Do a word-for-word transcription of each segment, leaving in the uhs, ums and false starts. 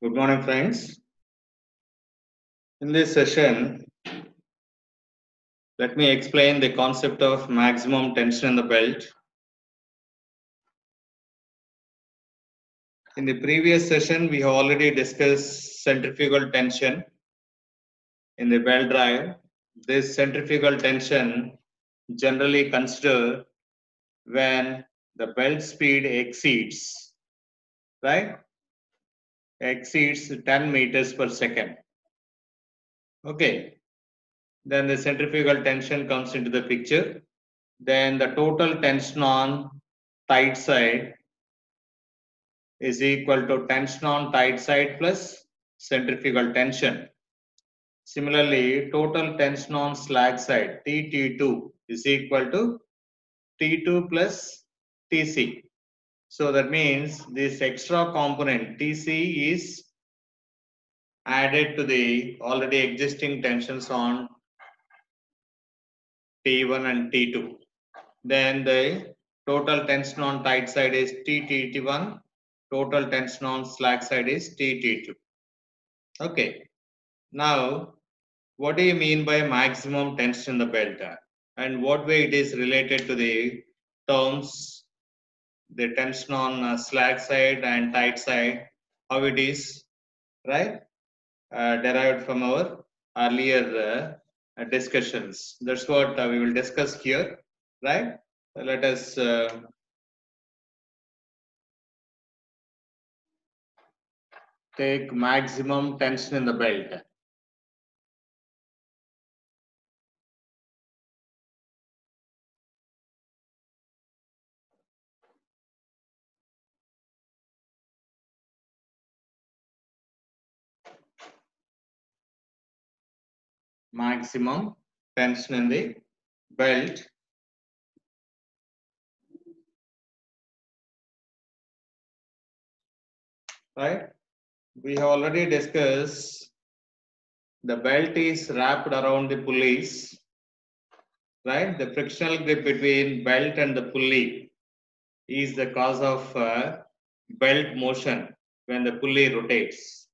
Good morning, friends. In this session, let me explain the concept of maximum tension in the belt. In the previous session, we have already discussed centrifugal tension in the belt drive. This centrifugal tension generally considered when the belt speed exceeds, right? Exceeds ten meters per second. Okay. Then the centrifugal tension comes into the picture. Then the total tension on tight side is equal to tension on tight side plus centrifugal tension. Similarly, total tension on slack side T T two is equal to T two plus T C. So that means this extra component T C is added to the already existing tensions on T one and T two. Then the total tension on tight side is T T T one, total tension on slack side is T T two. Okay. Now, what do you mean by maximum tension in the belt, and what way it is related to the terms, the tension on uh, slack side and tight side, how it is, right, uh, derived from our earlier uh, discussions. That's what uh, we will discuss here, right? Let us uh, take maximum tension in the belt. Maximum tension in the belt. Right? We have already discussed the belt is wrapped around the pulleys, right? The frictional grip between belt and the pulley is the cause of uh, belt motion when the pulley rotates.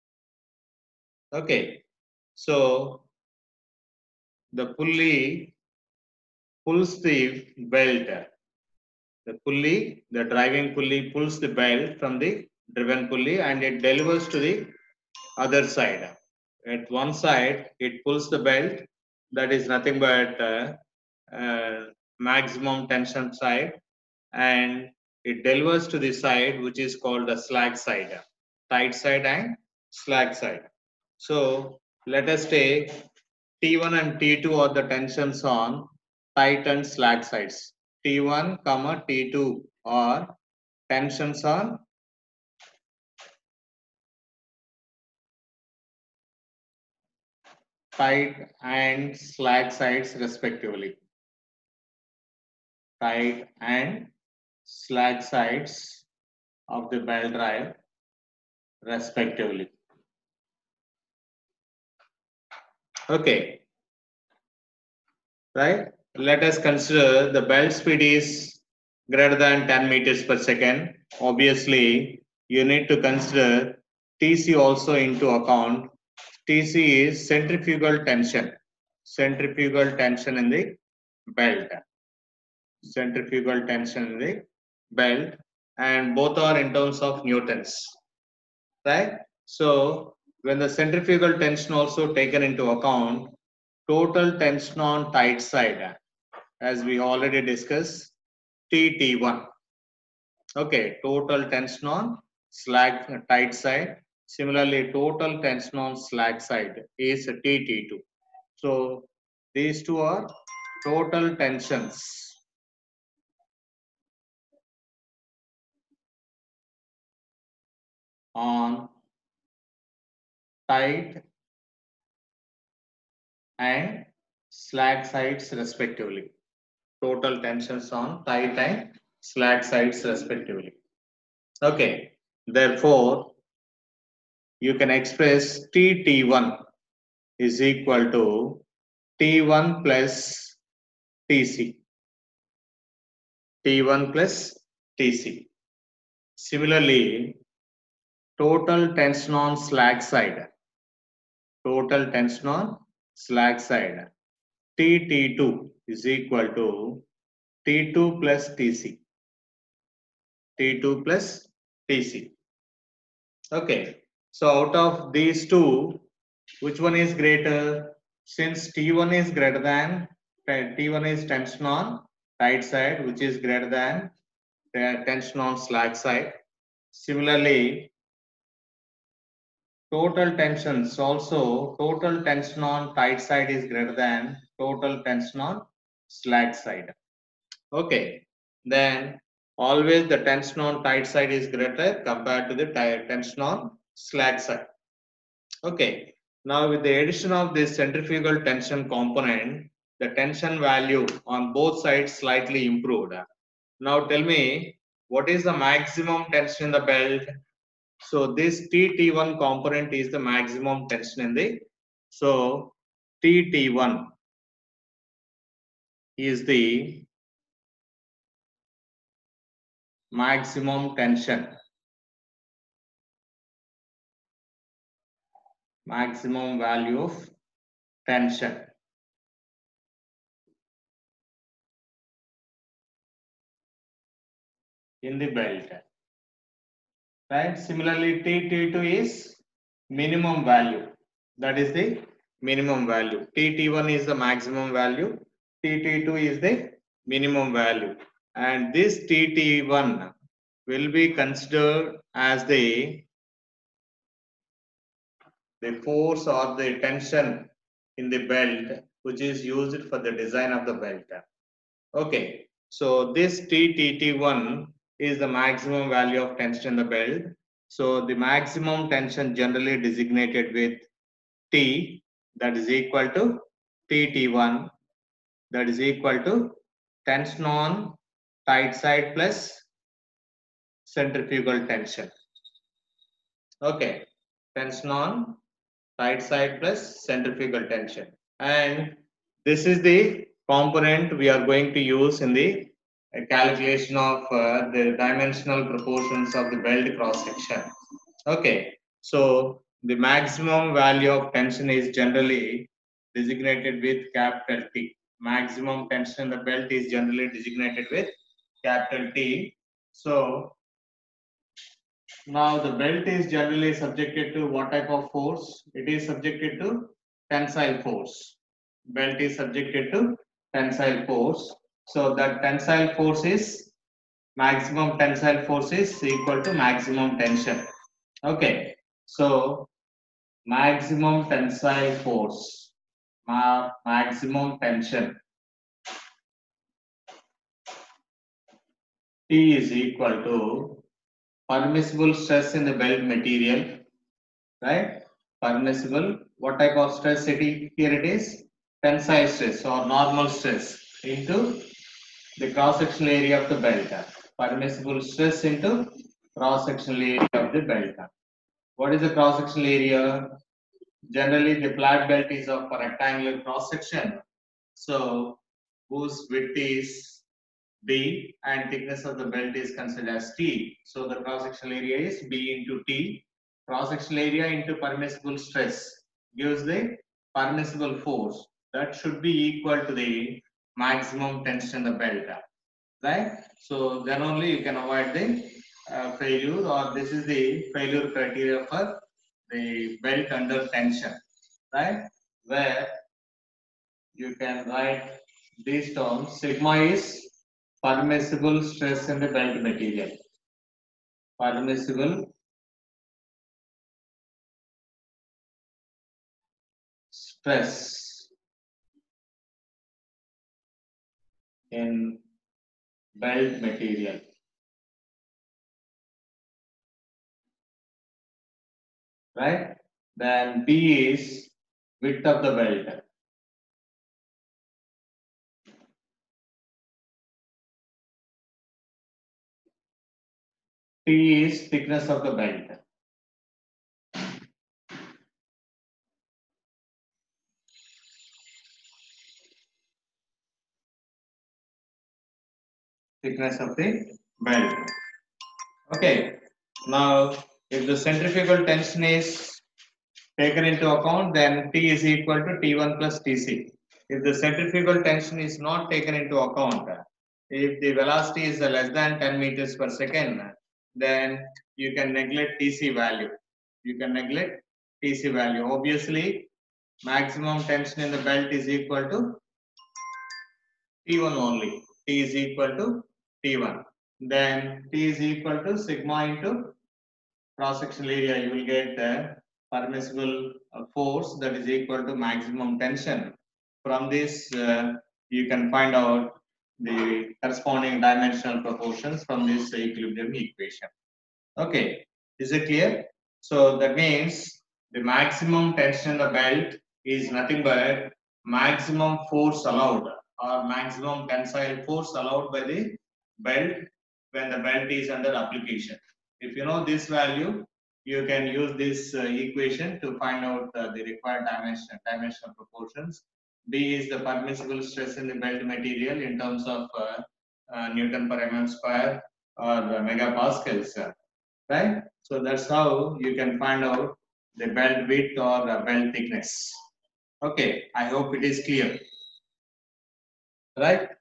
Okay, so the pulley pulls the belt. The pulley, the driving pulley pulls the belt from the driven pulley and it delivers to the other side. At one side, it pulls the belt, that is nothing but uh, uh, maximum tension side, and it delivers to the side which is called the slack side, tight side and slack side. So let us take T one and T two are the tensions on tight and slack sides. T one comma T two are tensions on tight and slack sides respectively. Tight and slack sides of the belt drive respectively. Okay, right? Let us consider the belt speed is greater than ten meters per second. Obviously, you need to consider T C also into account. T C is centrifugal tension. Centrifugal tension in the belt. Centrifugal tension in the belt, and both are in terms of newtons, right? So when the centrifugal tension also taken into account, total tension on tight side, as we already discussed, T T one. Okay, total tension on slack tight side. Similarly, total tension on slack side is T T two. So these two are total tensions on tight and slack sides respectively. Total tensions on tight and slack sides respectively. Okay, therefore, you can express T T one is equal to T one plus T C. T one plus T C. Similarly, total tension on slack side. Total tension on slack side. T T two is equal to T two plus T C. T two plus T C. Okay. So out of these two, which one is greater? Since T one is greater than, T one is tension on tight side, which is greater than tension on slack side. Similarly, total tensions also, total tension on tight side is greater than total tension on slack side. Okay, then always the tension on tight side is greater compared to the tension on slack side. Okay, now with the addition of this centrifugal tension component, the tension value on both sides slightly improved. Now tell me, what is the maximum tension in the belt? So this T T one component is the maximum tension in the, so T T one is the maximum tension, maximum value of tension in the belt, right? Similarly, T T two is minimum value, that is the minimum value. T T one is the maximum value, T T two is the minimum value, and this T T one will be considered as the the force or the tension in the belt which is used for the design of the belt. Okay, so this T T T one is the maximum value of tension in the belt. So the maximum tension generally designated with T, that is equal to T T one, that is equal to tension on tight side plus centrifugal tension. Okay, tension on tight side plus centrifugal tension, and this is the component we are going to use in the uh, calculation of uh, the dimensional proportions of the belt cross section. Okay, so the maximum value of tension is generally designated with capital T. Maximum tension in the belt is generally designated with capital T. So now the belt is generally subjected to what type of force? It is subjected to tensile force. Belt is subjected to tensile force. So that tensile force is, maximum tensile force is equal to maximum tension. Okay, so maximum tensile force, ma maximum tension, T is equal to permissible stress in the belt material, right? Permissible, what type of stress it is? Here it is tensile stress or normal stress into the cross-sectional area of the belt. Permissible stress into cross-sectional area of the belt. What is the cross-sectional area? Generally, the flat belt is of a rectangular cross-section, so whose width is B and thickness of the belt is considered as T. So the cross-sectional area is B into T. Cross-sectional area into permissible stress gives the permissible force that should be equal to the maximum tension in the belt, right? So then only you can avoid the uh, failure, or this is the failure criteria for the belt under tension, right? Where you can write these terms. Sigma is permissible stress in the belt material. Permissible stress in belt material. Right? Then B is width of the belt. T is thickness of the belt. Thickness of the belt. Okay. Now If the centrifugal tension is taken into account, then T is equal to T one plus T C. If the centrifugal tension is not taken into account, if the velocity is less than ten meters per second, then you can neglect T C value. You can neglect T C value. Obviously, maximum tension in the belt is equal to T one only. T is equal to T one. Then T is equal to sigma into cross-sectional area. You will get the permissible force that is equal to maximum tension. From this, uh, you can find out the corresponding dimensional proportions from this equilibrium equation. Okay, is it clear? So that means the maximum tension in the belt is nothing but maximum force allowed or maximum tensile force allowed by the belt when the belt is under application. If you know this value, you can use this uh, equation to find out uh, the required dimension, dimensional proportions. B is the permissible stress in the belt material in terms of uh, uh, Newton per mm square or uh, megapascals, uh, right? So that's how you can find out the belt width or uh, belt thickness. Okay, I hope it is clear, right?